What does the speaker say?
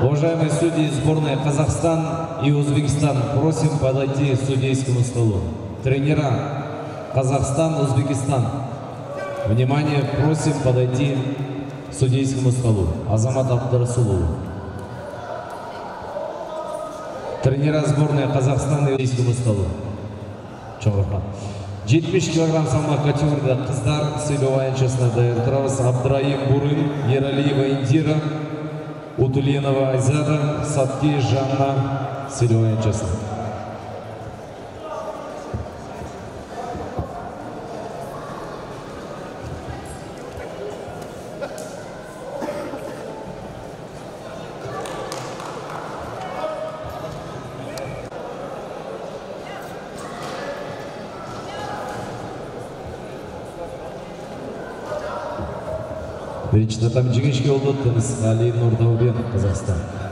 Уважаемые судьи сборной Казахстан и Узбекистан, просим подойти к судейскому столу. Тренера Казахстан, Узбекистан, внимание, просим подойти к судейскому столу. Азамат Абдурасулов. Тренера сборной Казахстана и судейскому столу. 70 килограмм салмақ категорияда қыздар сөйлеу аяншасына даяр тұрабыз. Абдраим Бурын, Ералиева Индира, Утуленова Айзада, Сатки Жанна сөйлеу аяншасына. Бірінші татам жеңішке олды Тыныс Али Нұрдаубен, Қазақстан.